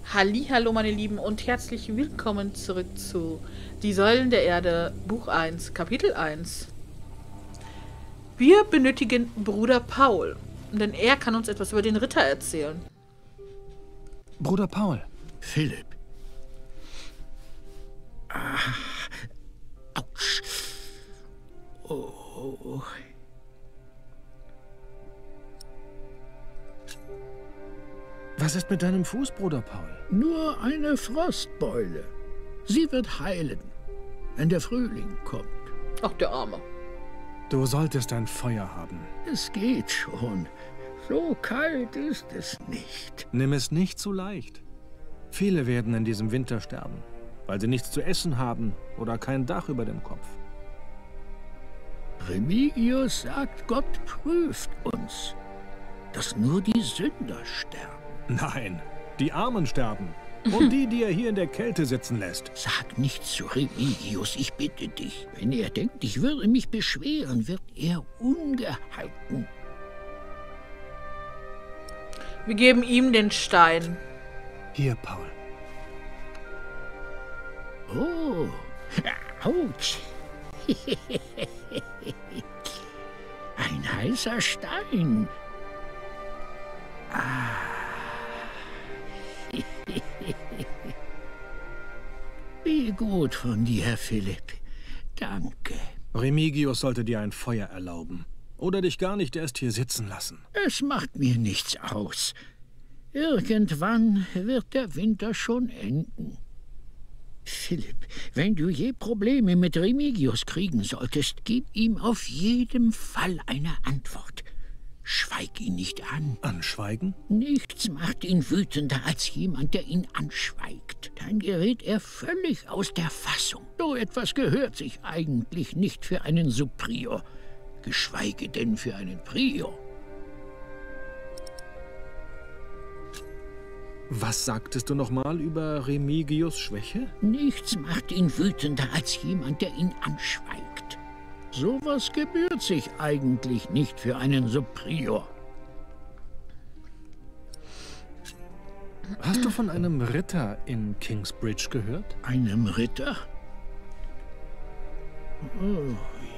Hallihallo meine Lieben und herzlich willkommen zurück zu Die Säulen der Erde, Buch 1, Kapitel 1. Wir benötigen Bruder Paul, denn er kann uns etwas über den Ritter erzählen. Bruder Paul. Philipp. Ah. Autsch. Oh. Was ist mit deinem Fuß, Bruder Paul? Nur eine Frostbeule. Sie wird heilen, wenn der Frühling kommt. Ach, der Arme. Du solltest ein Feuer haben. Es geht schon. So kalt ist es nicht. Nimm es nicht zu leicht. Viele werden in diesem Winter sterben, weil sie nichts zu essen haben oder kein Dach über dem Kopf. Remigius sagt, Gott prüft uns, dass nur die Sünder sterben. Nein, die Armen sterben. Und die er hier in der Kälte sitzen lässt. Sag nichts zu Remigius, ich bitte dich. Wenn er denkt, ich würde mich beschweren, wird er ungehalten. Wir geben ihm den Stein. Hier, Paul. Oh, Autsch. Ein heißer Stein. Wie gut von dir, Philipp. Danke. Remigius sollte dir ein Feuer erlauben. Oder dich gar nicht erst hier sitzen lassen. Es macht mir nichts aus. Irgendwann wird der Winter schon enden. Philipp, wenn du je Probleme mit Remigius kriegen solltest, gib ihm auf jeden Fall eine Antwort. Schweig ihn nicht an. Anschweigen? Nichts macht ihn wütender als jemand, der ihn anschweigt. Dann gerät er völlig aus der Fassung. So etwas gehört sich eigentlich nicht für einen Subprior, geschweige denn für einen Prior. Was sagtest du nochmal über Remigius' Schwäche? Nichts macht ihn wütender als jemand, der ihn anschweigt. Sowas gebührt sich eigentlich nicht für einen Subprior. Hast du von einem Ritter in Kingsbridge gehört? Einem Ritter? Oh,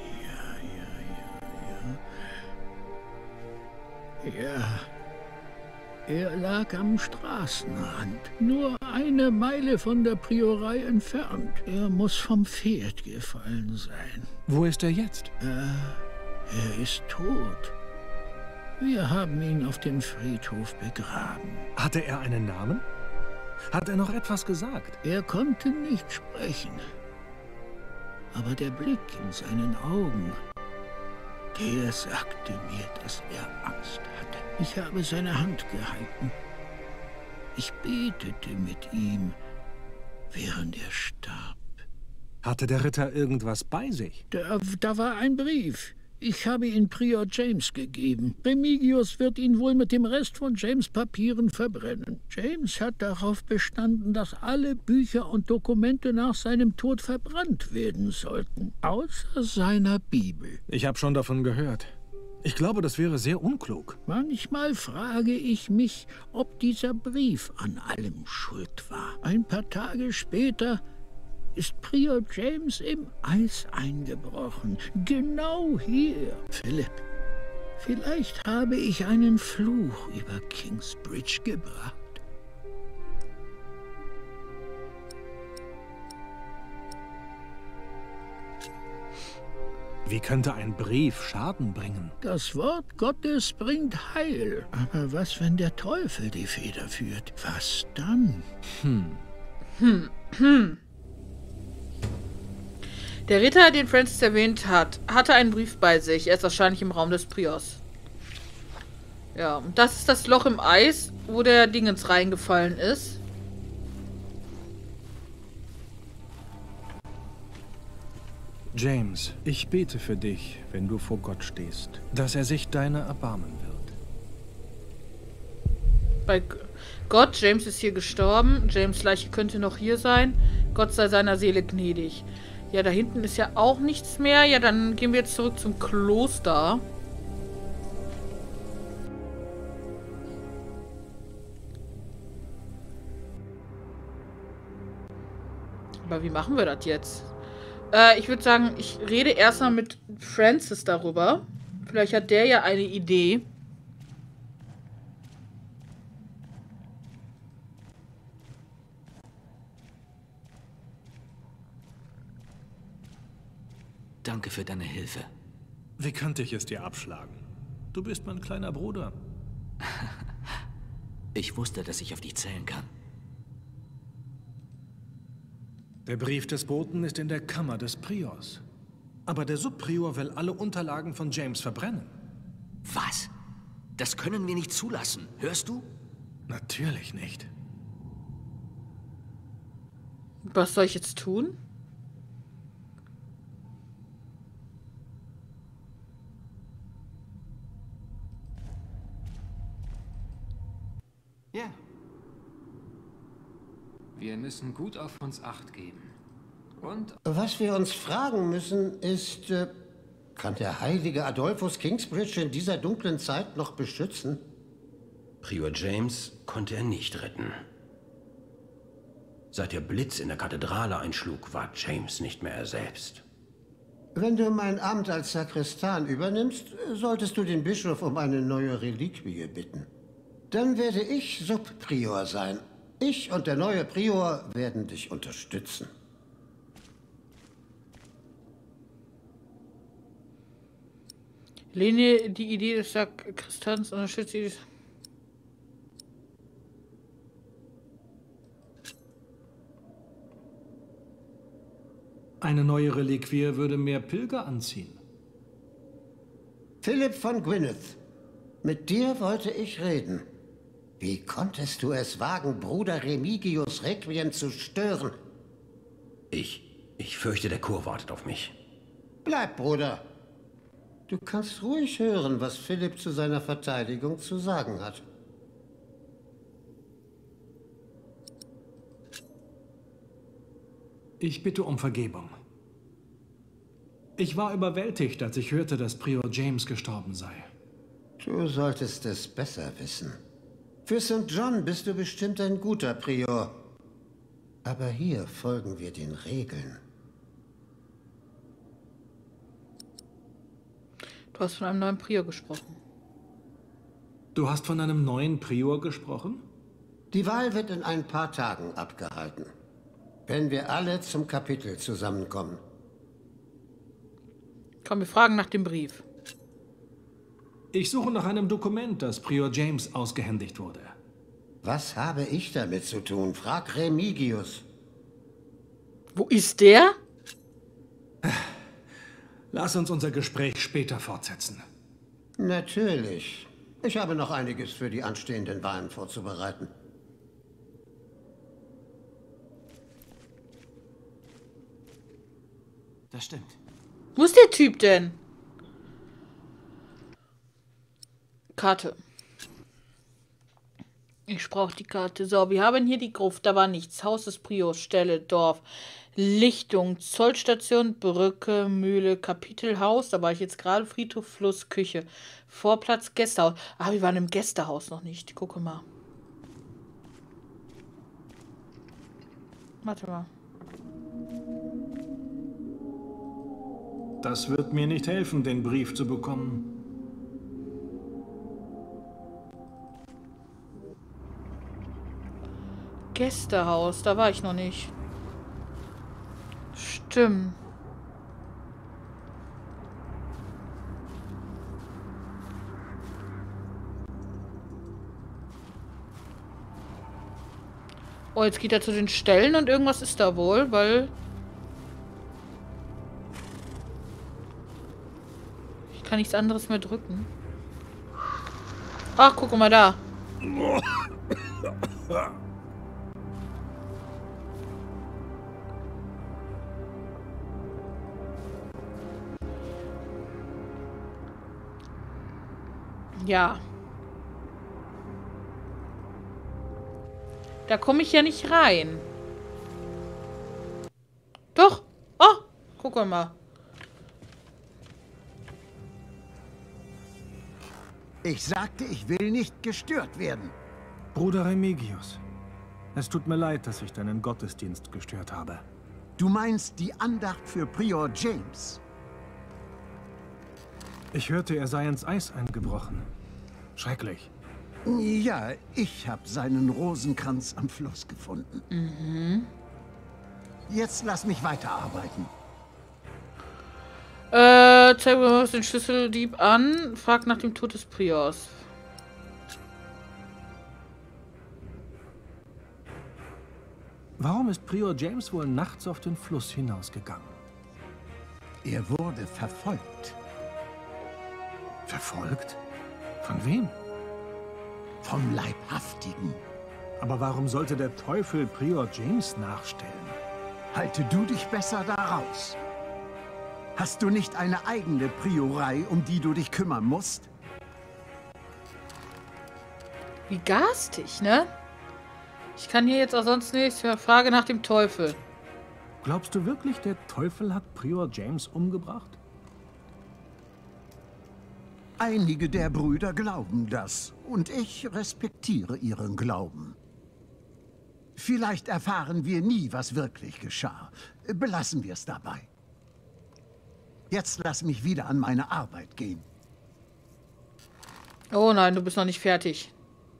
ja. Er lag am Straßenrand, nur eine Meile von der Priorei entfernt. Er muss vom Pferd gefallen sein. Wo ist er jetzt? Er ist tot. Wir haben ihn auf dem Friedhof begraben. Hatte er einen Namen? Hat er noch etwas gesagt? Er konnte nicht sprechen. Aber der Blick in seinen Augen, der sagte mir, dass er Angst hatte. Ich habe seine Hand gehalten. Ich betete mit ihm, während er starb. Hatte der Ritter irgendwas bei sich? Da war ein Brief. Ich habe ihn Prior James gegeben. Remigius wird ihn wohl mit dem Rest von James' Papieren verbrennen. James hat darauf bestanden, dass alle Bücher und Dokumente nach seinem Tod verbrannt werden sollten. Außer seiner Bibel. Ich habe schon davon gehört. Ich glaube, das wäre sehr unklug. Manchmal frage ich mich, ob dieser Brief an allem schuld war. Ein paar Tage später ist Prior James im Eis eingebrochen. Genau hier. Philipp, vielleicht habe ich einen Fluch über Kingsbridge gebracht. Wie könnte ein Brief Schaden bringen? Das Wort Gottes bringt Heil. Aber was, wenn der Teufel die Feder führt? Was dann? Der Ritter, den Francis erwähnt hat, hatte einen Brief bei sich. Er ist wahrscheinlich im Raum des Priors. Ja, und das ist das Loch im Eis, wo der Dingens reingefallen ist. James, ich bete für dich, wenn du vor Gott stehst, dass er sich deiner erbarmen wird. Bei Gott, James ist hier gestorben. James' Leiche könnte noch hier sein. Gott sei seiner Seele gnädig. Ja, da hinten ist ja auch nichts mehr. Ja, dann gehen wir jetzt zurück zum Kloster. Aber wie machen wir das jetzt? Ich würde sagen, ich rede erstmal mit Francis darüber. Vielleicht hat der ja eine Idee. Danke für deine Hilfe. Wie könnte ich es dir abschlagen? Du bist mein kleiner Bruder. Ich wusste, dass ich auf dich zählen kann. Der Brief des Boten ist in der Kammer des Priors. Aber der Subprior will alle Unterlagen von James verbrennen. Was? Das können wir nicht zulassen. Hörst du? Natürlich nicht. Was soll ich jetzt tun? Ja. Wir müssen gut auf uns Acht geben. Und Was wir uns fragen müssen, ist, kann der heilige Adolphus Kingsbridge in dieser dunklen Zeit noch beschützen? Prior James konnte er nicht retten. Seit der Blitz in der Kathedrale einschlug, war James nicht mehr er selbst. Wenn du mein Amt als Sakristan übernimmst, solltest du den Bischof um eine neue Reliquie bitten. Dann werde ich Subprior sein. Ich und der neue Prior werden dich unterstützen. Lehne die Idee des Sakristans unterstützt die... Eine neue Reliquie würde mehr Pilger anziehen. Philipp von Gwynedd, mit dir wollte ich reden. Wie konntest du es wagen, Bruder Remigius Requiem zu stören? Ich fürchte, der Chor wartet auf mich. Bleib, Bruder. Du kannst ruhig hören, was Philipp zu seiner Verteidigung zu sagen hat. Ich bitte um Vergebung. Ich war überwältigt, als ich hörte, dass Prior James gestorben sei. Du solltest es besser wissen. Für St. John bist du bestimmt ein guter Prior. Aber hier folgen wir den Regeln. Du hast von einem neuen Prior gesprochen. Du hast von einem neuen Prior gesprochen? Die Wahl wird in ein paar Tagen abgehalten. Wenn wir alle zum Kapitel zusammenkommen. Komm, wir fragen nach dem Brief. Ich suche nach einem Dokument, das Prior James ausgehändigt wurde. Was habe ich damit zu tun? Frag Remigius. Wo ist der? Lass uns unser Gespräch später fortsetzen. Natürlich. Ich habe noch einiges für die anstehenden Wahlen vorzubereiten. Das stimmt. Wo ist der Typ denn? Karte. Ich brauche die Karte. So, wir haben hier die Gruft. Da war nichts. Haus des Priors, Stelle, Dorf, Lichtung, Zollstation, Brücke, Mühle, Kapitelhaus. Da war ich jetzt gerade. Friedhof, Fluss, Küche. Vorplatz, Gästehaus. Ah, wir waren im Gästehaus noch nicht. Gucke mal. Warte mal. Das wird mir nicht helfen, den Brief zu bekommen. Gästehaus, da war ich noch nicht. Stimmt. Oh, jetzt geht er zu den Stellen und irgendwas ist da wohl, weil... Ich kann nichts anderes mehr drücken. Ach, guck mal da. Ja. Da komme ich ja nicht rein. Doch. Oh, guck mal. Ich sagte, ich will nicht gestört werden. Bruder Remigius, es tut mir leid, dass ich deinen Gottesdienst gestört habe. Du meinst die Andacht für Prior James? Ich hörte, er sei ins Eis eingebrochen. Schrecklich. Ja, ich habe seinen Rosenkranz am Fluss gefunden. Jetzt lass mich weiterarbeiten. Zeig mir den Schlüsseldieb an. Frag nach dem Tod des Priors. Warum ist Prior James wohl nachts auf den Fluss hinausgegangen? Er wurde verfolgt. Verfolgt? Von wem? Vom Leibhaftigen. Aber warum sollte der Teufel Prior James nachstellen? Halte du dich besser da raus. Hast du nicht eine eigene Priorei, um die du dich kümmern musst? Wie garstig, ne? Ich kann hier jetzt auch sonst nichts. Ja, Frage nach dem Teufel. Glaubst du wirklich, der Teufel hat Prior James umgebracht? Einige der Brüder glauben das, und ich respektiere ihren Glauben. Vielleicht erfahren wir nie, was wirklich geschah. Belassen wir es dabei. Jetzt lass mich wieder an meine Arbeit gehen. Oh nein, du bist noch nicht fertig.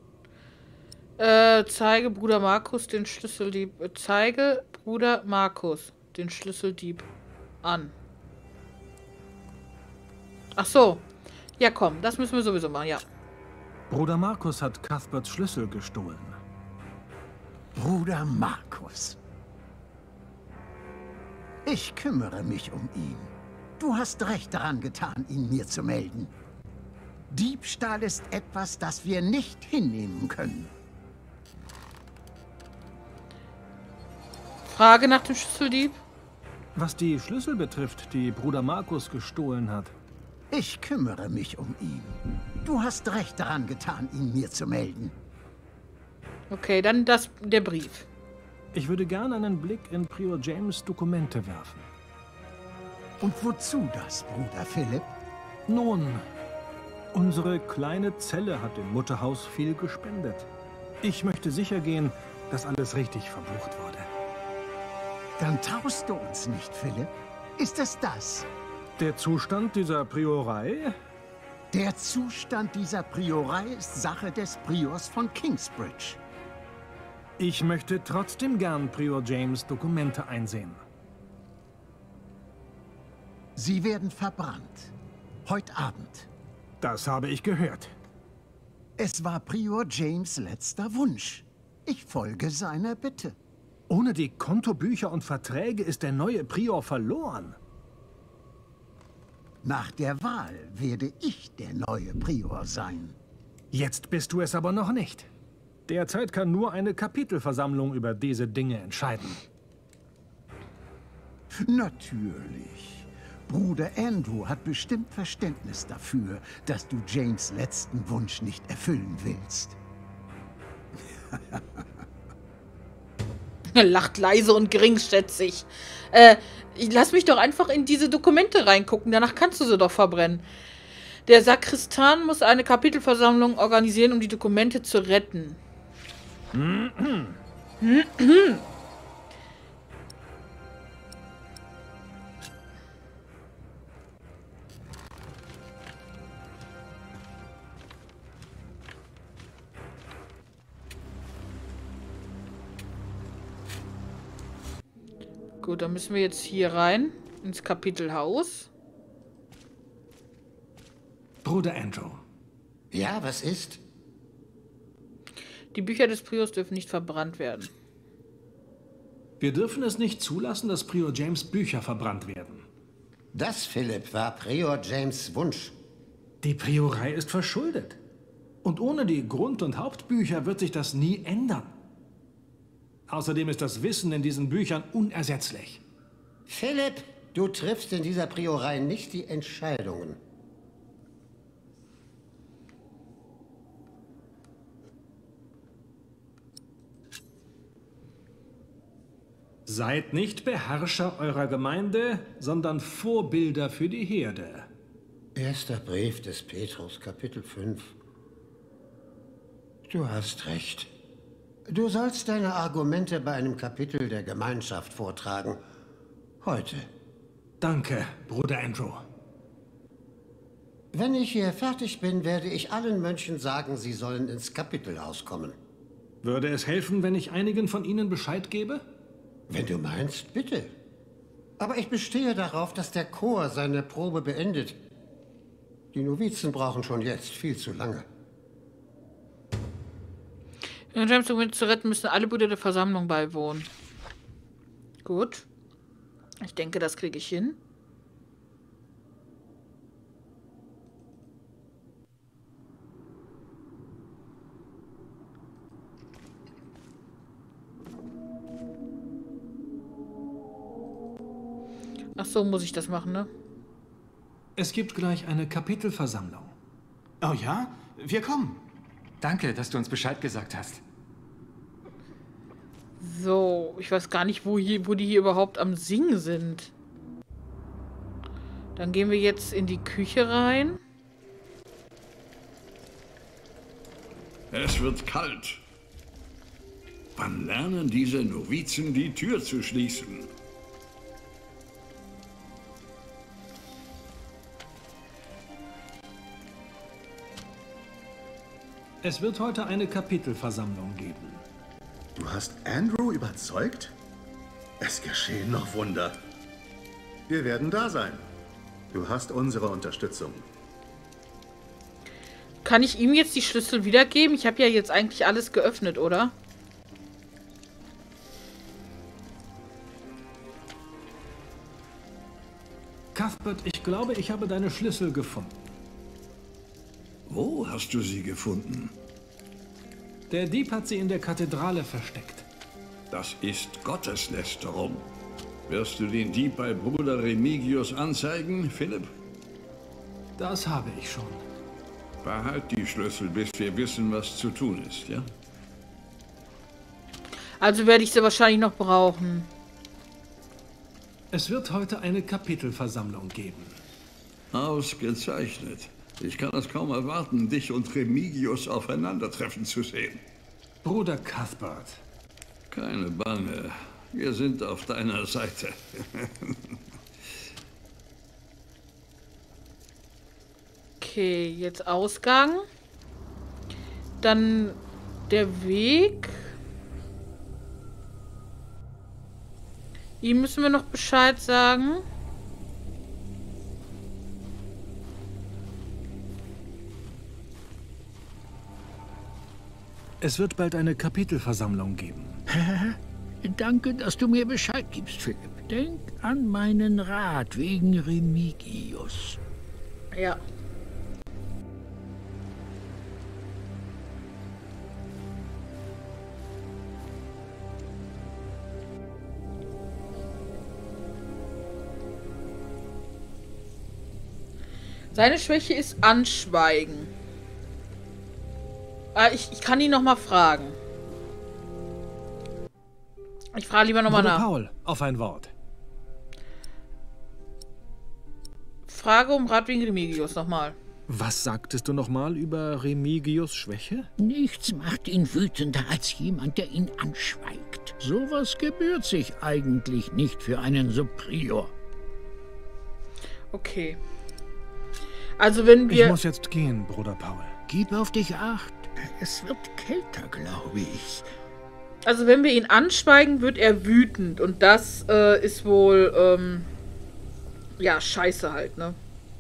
Zeige Bruder Markus den Schlüsseldieb. Zeige Bruder Markus den Schlüsseldieb an. Ach so. Ja, komm, das müssen wir sowieso machen, ja. Bruder Markus hat Cuthberts Schlüssel gestohlen. Bruder Markus. Ich kümmere mich um ihn. Du hast recht daran getan, ihn mir zu melden. Diebstahl ist etwas, das wir nicht hinnehmen können. Frage nach dem Schlüsseldieb. Was die Schlüssel betrifft, die Bruder Markus gestohlen hat. Ich kümmere mich um ihn. Du hast recht daran getan, ihn mir zu melden. Okay, dann der Brief. Ich würde gern einen Blick in Prior James' Dokumente werfen. Und wozu das, Bruder Philipp? Nun, unsere kleine Zelle hat dem Mutterhaus viel gespendet. Ich möchte sicher gehen, dass alles richtig verbucht wurde. Dann traust du uns nicht, Philipp. Ist es das? Der Zustand dieser Priorei? Der Zustand dieser Priorei ist Sache des Priors von Kingsbridge. Ich möchte trotzdem gern Prior James' Dokumente einsehen. Sie werden verbrannt. Heute Abend. Das habe ich gehört. Es war Prior James' letzter Wunsch. Ich folge seiner Bitte. Ohne die Kontobücher und Verträge ist der neue Prior verloren. Nach der Wahl werde ich der neue Prior sein. Jetzt bist du es aber noch nicht. Derzeit kann nur eine Kapitelversammlung über diese Dinge entscheiden. Natürlich. Bruder Andrew hat bestimmt Verständnis dafür, dass du James' letzten Wunsch nicht erfüllen willst. Er lacht leise und geringschätzig. Lass mich doch einfach in diese Dokumente reingucken. Danach kannst du sie doch verbrennen. Der Sakristan muss eine Kapitelversammlung organisieren, um die Dokumente zu retten. Gut, dann müssen wir jetzt hier rein, ins Kapitelhaus. Bruder Andrew. Ja, was ist? Die Bücher des Priors dürfen nicht verbrannt werden. Wir dürfen es nicht zulassen, dass Prior James Bücher verbrannt werden. Das, Philipp, war Prior James' Wunsch. Die Priorei ist verschuldet. Und ohne die Grund- und Hauptbücher wird sich das nie ändern. Außerdem ist das Wissen in diesen Büchern unersetzlich. Philipp, du triffst in dieser Priorei nicht die Entscheidungen. Seid nicht Beherrscher eurer Gemeinde, sondern Vorbilder für die Herde. Erster Brief des Petrus, Kapitel 5. Du hast recht. Du sollst deine Argumente bei einem Kapitel der Gemeinschaft vortragen Heute. Danke, Bruder Andrew. Wenn ich hier fertig bin, werde ich allen Mönchen sagen, sie sollen ins Kapitelhaus kommen. Würde es helfen, wenn ich einigen von ihnen Bescheid gebe? Wenn du meinst, bitte. Aber ich bestehe darauf, dass der Chor seine Probe beendet. Die Novizen brauchen schon jetzt viel zu lange. Um James zu retten, müssen alle Brüder der Versammlung beiwohnen. Gut. Ich denke, das kriege ich hin. Ach so, muss ich das machen, ne? Es gibt gleich eine Kapitelversammlung. Oh ja? Wir kommen. Danke, dass du uns Bescheid gesagt hast. So, ich weiß gar nicht, wo die hier überhaupt am Singen sind. Dann gehen wir jetzt in die Küche rein. Es wird kalt. Wann lernen diese Novizen, die Tür zu schließen? Es wird heute eine Kapitelversammlung geben. Du hast Andrew überzeugt? Es geschehen noch Wunder. Wir werden da sein. Du hast unsere Unterstützung. Kann ich ihm jetzt die Schlüssel wiedergeben? Ich habe ja jetzt eigentlich alles geöffnet, oder? Cuthbert, ich glaube, ich habe deine Schlüssel gefunden. Wo hast du sie gefunden? Der Dieb hat sie in der Kathedrale versteckt. Das ist Gotteslästerung. Wirst du den Dieb bei Bruder Remigius anzeigen, Philipp? Das habe ich schon. Behalt die Schlüssel, bis wir wissen, was zu tun ist, ja? Also werde ich sie wahrscheinlich noch brauchen. Es wird heute eine Kapitelversammlung geben. Ausgezeichnet. Ich kann es kaum erwarten, dich und Remigius aufeinandertreffen zu sehen. Bruder Cuthbert. Keine Bange. Wir sind auf deiner Seite. Okay, jetzt Ausgang. Dann der Weg. Ihm müssen wir noch Bescheid sagen. Es wird bald eine Kapitelversammlung geben. Danke, dass du mir Bescheid gibst, Philipp. Denk an meinen Rat wegen Remigius. Ja. Seine Schwäche ist Anschweigen. Ich kann ihn noch mal fragen. Ich frage lieber noch mal nach. Paul, auf ein Wort. Frage um Rat wegen Remigius nochmal. Was sagtest du nochmal über Remigius' Schwäche? Nichts macht ihn wütender als jemand, der ihn anschweigt. Sowas gebührt sich eigentlich nicht für einen Subprior. Okay. Also wenn wir... Ich muss jetzt gehen, Bruder Paul. Gib auf dich acht. Es wird kälter, glaube ich. Also wenn wir ihn anschweigen, wird er wütend. Und das ist wohl, ja, scheiße halt, ne?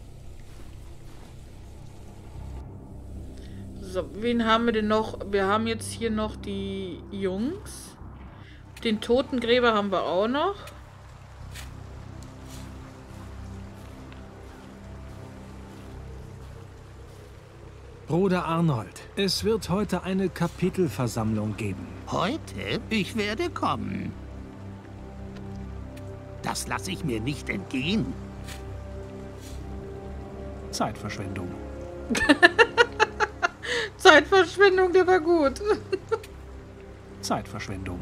So, wen haben wir denn noch? Wir haben jetzt hier noch die Jungs. Den Totengräber haben wir auch noch. Bruder Arnold, es wird heute eine Kapitelversammlung geben. Heute? Ich werde kommen. Das lasse ich mir nicht entgehen. Zeitverschwendung. Zeitverschwendung, der war gut. Zeitverschwendung.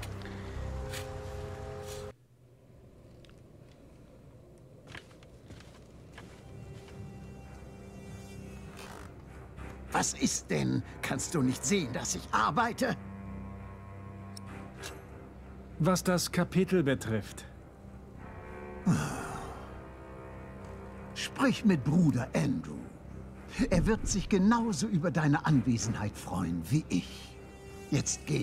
Was ist denn? Kannst du nicht sehen, dass ich arbeite? Was das Kapitel betrifft. Sprich mit Bruder Andrew. Er wird sich genauso über deine Anwesenheit freuen wie ich. Jetzt geh.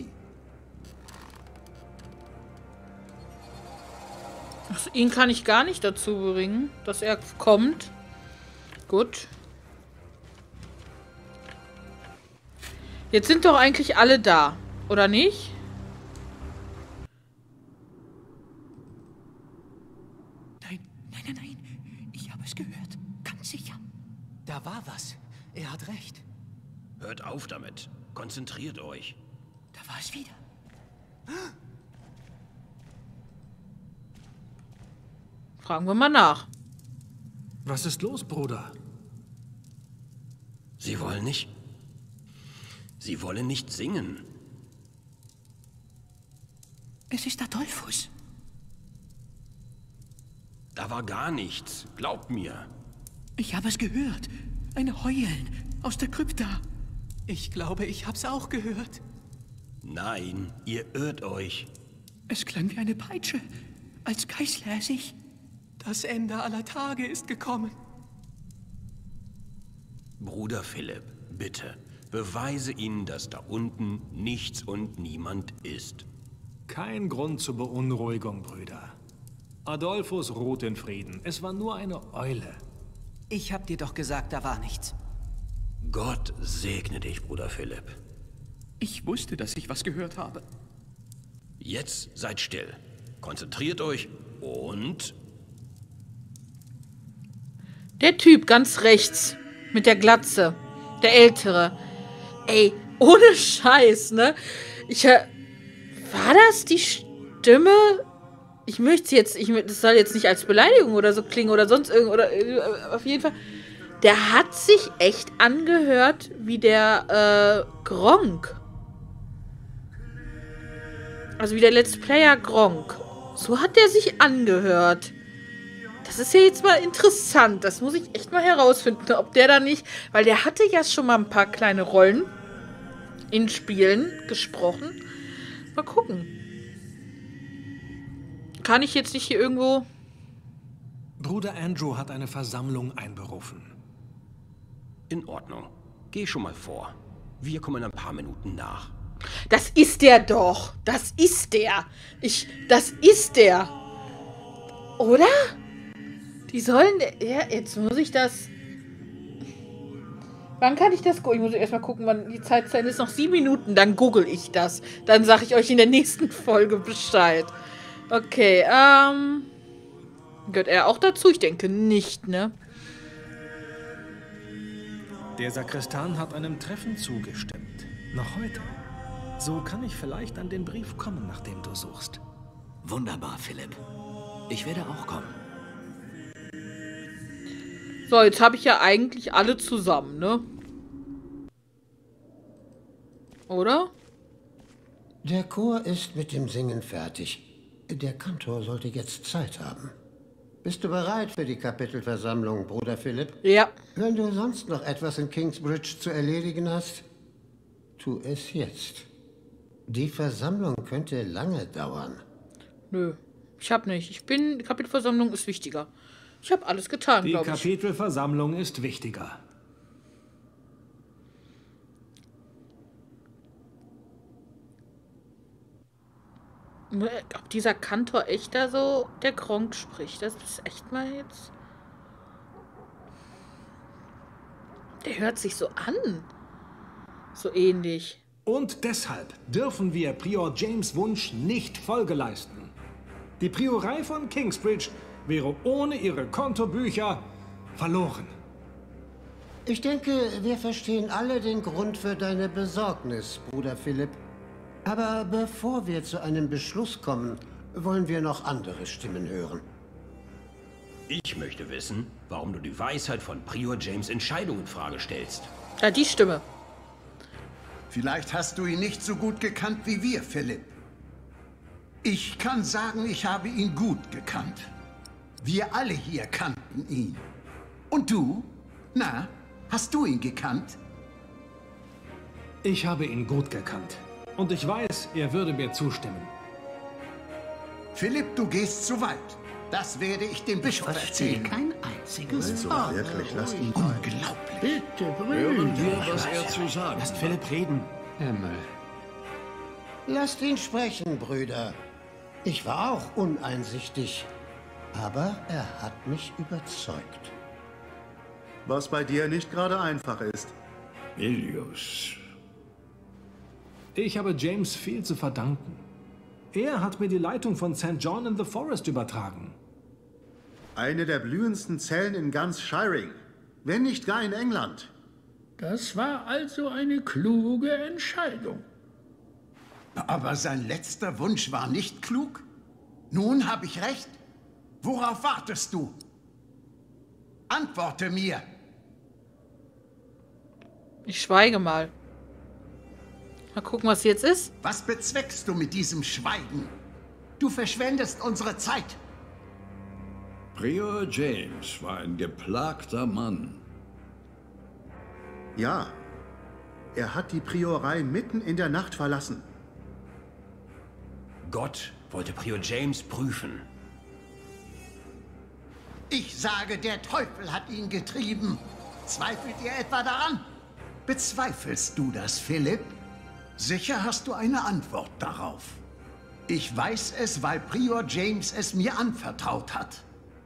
Ach, ihn kann ich gar nicht dazu bringen, dass er kommt. Gut. Jetzt sind doch eigentlich alle da, oder nicht? Nein, nein, nein, nein. Ich habe es gehört. Ganz sicher. Da war was. Er hat recht. Hört auf damit. Konzentriert euch. Da war es wieder. Fragen wir mal nach. Was ist los, Bruder? Sie wollen nicht. Sie wollen nicht singen. Es ist Adolphus. Da war gar nichts. Glaubt mir. Ich habe es gehört. Ein Heulen aus der Krypta. Ich glaube, ich hab's auch gehört. Nein, ihr irrt euch. Es klang wie eine Peitsche, als geißle er sich. Das Ende aller Tage ist gekommen. Bruder Philipp, bitte, beweise ihnen, dass da unten nichts und niemand ist. Kein Grund zur Beunruhigung, Brüder. Adolphus ruht in Frieden. Es war nur eine Eule. Ich hab dir doch gesagt, da war nichts. Gott segne dich, Bruder Philipp. Ich wusste, dass ich was gehört habe. Jetzt seid still. Konzentriert euch und... Der Typ ganz rechts mit der Glatze. Der Ältere. Ey, ohne Scheiß, ne? War das die Stimme? Ich möchte jetzt... Das soll jetzt nicht als Beleidigung oder so klingen oder sonst irgendwas. Auf jeden Fall... Der hat sich echt angehört wie der Gronkh. Also wie der Let's Player Gronkh. So hat der sich angehört. Das ist ja jetzt mal interessant. Das muss ich echt mal herausfinden, ob der da nicht... Weil der hatte ja schon mal ein paar kleine Rollen in Spielen gesprochen. Mal gucken. Kann ich jetzt nicht hier irgendwo... Bruder Andrew hat eine Versammlung einberufen. In Ordnung. Geh schon mal vor. Wir kommen in ein paar Minuten nach. Das ist der doch. Das ist der. Das ist der. Oder? Die sollen... Ja, jetzt muss ich das... Wann kann ich das gucken? Ich muss erstmal gucken, wann die Zeit ist. Noch 7 Minuten, dann google ich das. Dann sage ich euch in der nächsten Folge Bescheid. Okay, gehört er auch dazu? Ich denke nicht, ne? Der Sakristan hat einem Treffen zugestimmt. Noch heute. So kann ich vielleicht an den Brief kommen, nach dem du suchst. Wunderbar, Philipp. Ich werde auch kommen. So, jetzt habe ich ja eigentlich alle zusammen, ne? Oder? Der Chor ist mit dem Singen fertig. Der Kantor sollte jetzt Zeit haben. Bist du bereit für die Kapitelversammlung, Bruder Philipp? Ja. Wenn du sonst noch etwas in Kingsbridge zu erledigen hast, tu es jetzt. Die Versammlung könnte lange dauern. Nö, ich hab nicht. Die Kapitelversammlung ist wichtiger. Ich habe alles getan, glaube ich. Die Kapitelversammlung ist wichtiger. Ob dieser Kantor echt da so der Gronkh spricht, das ist echt mal jetzt... Der hört sich so an. So ähnlich. Und deshalb dürfen wir Prior James' Wunsch nicht Folge leisten. Die Priorei von Kingsbridge wäre ohne ihre Kontobücher verloren. Ich denke, wir verstehen alle den Grund für deine Besorgnis, Bruder Philipp. Aber bevor wir zu einem Beschluss kommen, wollen wir noch andere Stimmen hören. Ich möchte wissen, warum du die Weisheit von Prior James' Entscheidung in Frage stellst. Ja, die Stimme. Vielleicht hast du ihn nicht so gut gekannt wie wir, Philipp. Ich kann sagen, ich habe ihn gut gekannt. Wir alle hier kannten ihn. Und du? Na, hast du ihn gekannt? Ich habe ihn gut gekannt. Und ich weiß, er würde mir zustimmen. Philipp, du gehst zu weit. Das werde ich dem Bischof erzählen. Kein einziges Wort. Wirklich, lasst ihn Unglaublich. Bitte, Hören wir, Brüder. was er zu sagen Lasst hat. Philipp reden. Himmel. Lasst ihn sprechen, Brüder. Ich war auch uneinsichtig, aber er hat mich überzeugt. Was bei dir nicht gerade einfach ist. Melius. Ich habe James viel zu verdanken. Er hat mir die Leitung von St. John in the Forest übertragen. Eine der blühendsten Zellen in ganz Shiring, wenn nicht gar in England. Das war also eine kluge Entscheidung. Aber sein letzter Wunsch war nicht klug? Nun habe ich recht. Worauf wartest du? Antworte mir. Ich schweige mal. Mal gucken, was jetzt ist. Was bezweckst du mit diesem Schweigen? Du verschwendest unsere Zeit. Prior James war ein geplagter Mann. Ja, er hat die Priorei mitten in der Nacht verlassen. Gott wollte Prior James prüfen. Ich sage, der Teufel hat ihn getrieben. Zweifelt ihr etwa daran? Bezweifelst du das, Philipp? Sicher hast du eine Antwort darauf. Ich weiß es, weil Prior James es mir anvertraut hat.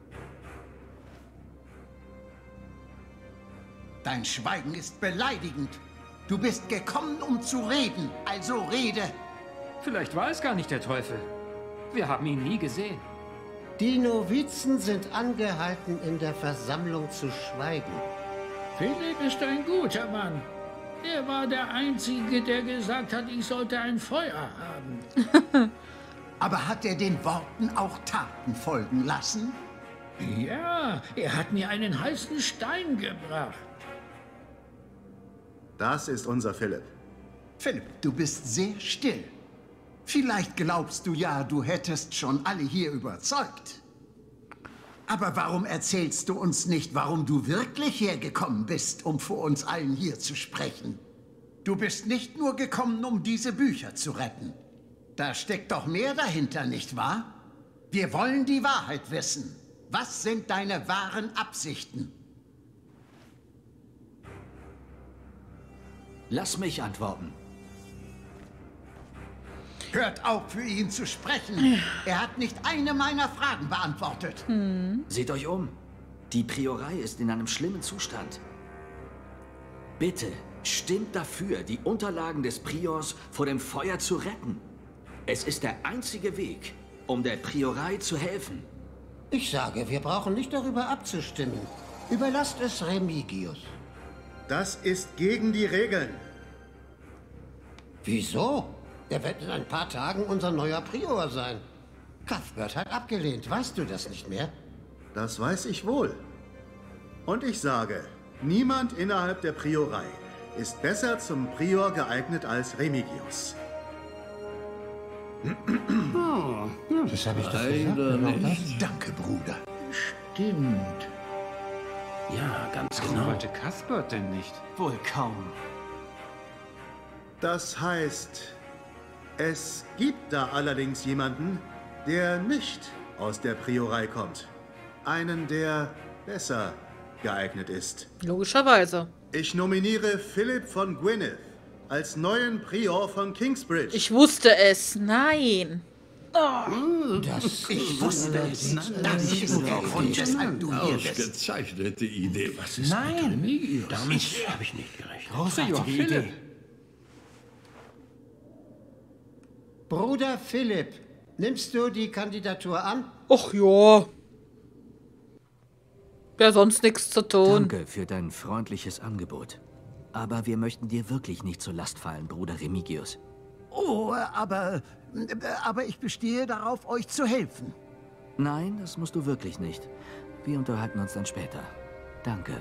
Dein Schweigen ist beleidigend. Du bist gekommen, um zu reden, also rede. Vielleicht war es gar nicht der Teufel. Wir haben ihn nie gesehen. Die Novizen sind angehalten, in der Versammlung zu schweigen. Philipp ist ein guter Mann. Er war der Einzige, der gesagt hat, ich sollte ein Feuer haben. Aber hat er den Worten auch Taten folgen lassen? Ja, er hat mir einen heißen Stein gebracht. Das ist unser Philipp. Philipp, du bist sehr still. Vielleicht glaubst du ja, du hättest schon alle hier überzeugt. Aber warum erzählst du uns nicht, warum du wirklich hergekommen bist, um vor uns allen hier zu sprechen? Du bist nicht nur gekommen, um diese Bücher zu retten. Da steckt doch mehr dahinter, nicht wahr? Wir wollen die Wahrheit wissen. Was sind deine wahren Absichten? Lass mich antworten. Hört auf, für ihn zu sprechen. Er hat nicht eine meiner Fragen beantwortet. Seht euch um. Die Priorei ist in einem schlimmen Zustand. Bitte, stimmt dafür, die Unterlagen des Priors vor dem Feuer zu retten. Es ist der einzige Weg, um der Priorei zu helfen. Ich sage, wir brauchen nicht darüber abzustimmen. Überlasst es Remigius. Das ist gegen die Regeln. Wieso? Er wird in ein paar Tagen unser neuer Prior sein. Cuthbert hat abgelehnt, weißt du das nicht mehr? Das weiß ich wohl. Und ich sage, niemand innerhalb der Priorei ist besser zum Prior geeignet als Remigius. Das habe ich doch Leider gesagt. nicht. Danke, Bruder. Stimmt. Ja, ganz Warum genau. wollte Cuthbert denn nicht? Wohl kaum. Das heißt, es gibt da allerdings jemanden, der nicht aus der Priorei kommt. Einen, der besser geeignet ist. Logischerweise. Ich nominiere Philipp von Gwynedd als neuen Prior von Kingsbridge. Ich wusste es. Nein. Ich wusste es. Das ist der Grund, weshalb du hier bist. Ausgezeichnete Idee. Was ist Nein, damit habe ich nicht gerechnet. Großartige Idee. Bruder Philipp, nimmst du die Kandidatur an? Och ja. Ja, sonst nichts zu tun. Danke für dein freundliches Angebot. Aber wir möchten dir wirklich nicht zur Last fallen, Bruder Remigius. Oh, aber ich bestehe darauf, euch zu helfen. Nein, das musst du wirklich nicht. Wir unterhalten uns dann später. Danke.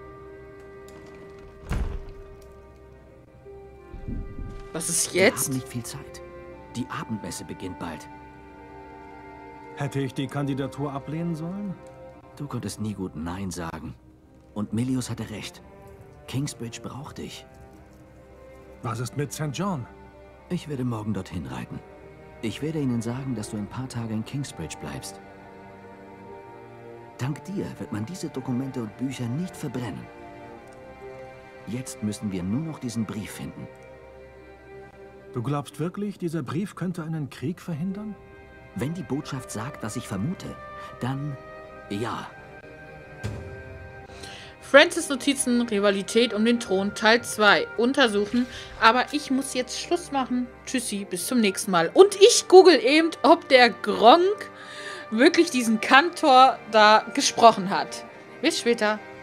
Was ist Wir jetzt? haben nicht viel Zeit. Die Abendmesse beginnt bald. Hätte ich die Kandidatur ablehnen sollen? Du konntest nie gut Nein sagen. Und Melius hatte recht. Kingsbridge braucht dich. Was ist mit St. John? Ich werde morgen dorthin reiten. Ich werde ihnen sagen, dass du ein paar Tage in Kingsbridge bleibst. Dank dir wird man diese Dokumente und Bücher nicht verbrennen. Jetzt müssen wir nur noch diesen Brief finden. Du glaubst wirklich, dieser Brief könnte einen Krieg verhindern? Wenn die Botschaft sagt, was ich vermute, dann ja. Francis Notizen, Rivalität um den Thron, Teil 2. Untersuchen. Aber ich muss jetzt Schluss machen. Tschüssi, bis zum nächsten Mal. Und ich google eben, ob der Gronk wirklich diesen Kantor da gesprochen hat. Bis später.